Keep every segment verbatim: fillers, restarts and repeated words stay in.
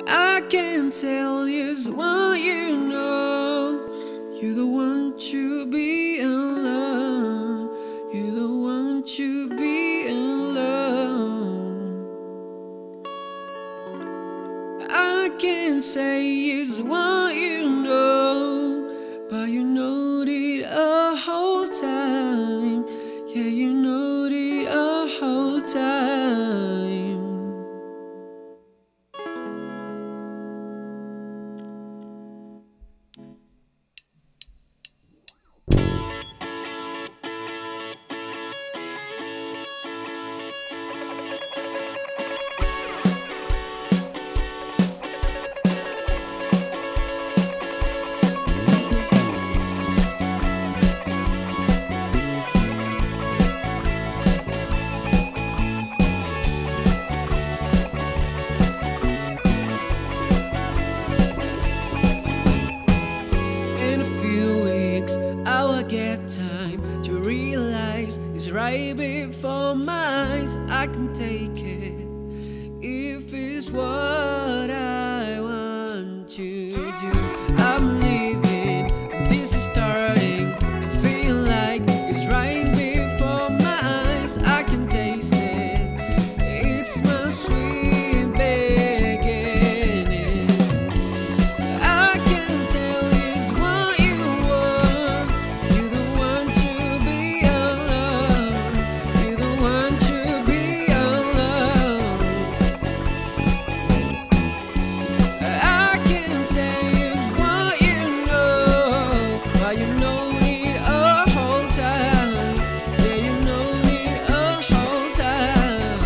I can tell is what you know. You're the one to be in love. You're the one to be in love. I can say is what you know, but you know it a whole time. Yeah, you know it a whole time. I will get time to realize it's right before my eyes. I can take it if it's what I want to do. I'm leaving, this is starting to feel like it's right before my eyes. I can taste it, it's my sweet beginning. I can tell it's what you want. You're the one to be alone. You're the one to be alone. I can say it's what you know, but you know it a whole time. Yeah, you know it a whole time.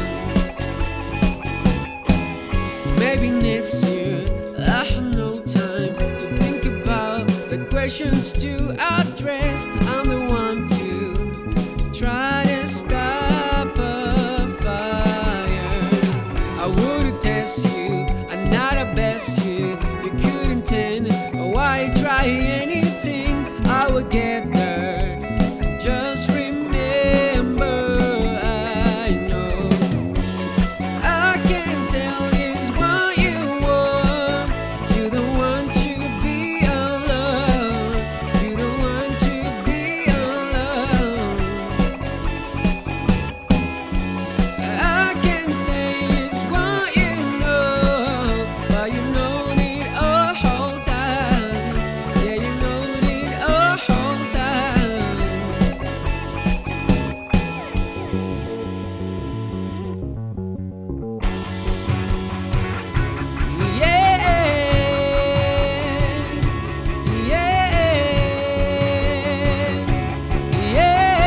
Maybe next year I have no time to think about the questions to address. I'm the one to try to stop a fire. I wouldn't test you, I'm not a best you. You couldn't tend, why try anything? I will get there. Just remember, I know I can tell is what you want. You're the one to be alone. You're the one to be alone. I can say it's what you know, but you know it a whole time. Yeah, you know it a whole time. Yeah, yeah,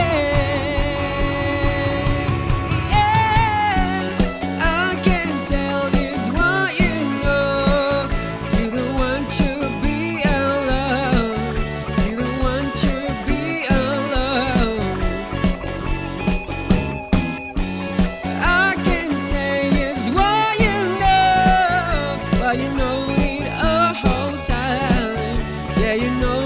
yeah, yeah. I can tell is what you know. You're the one to be alone. You're the one to be alone. I can say is what you know, but you know it a whole time. Yeah, you know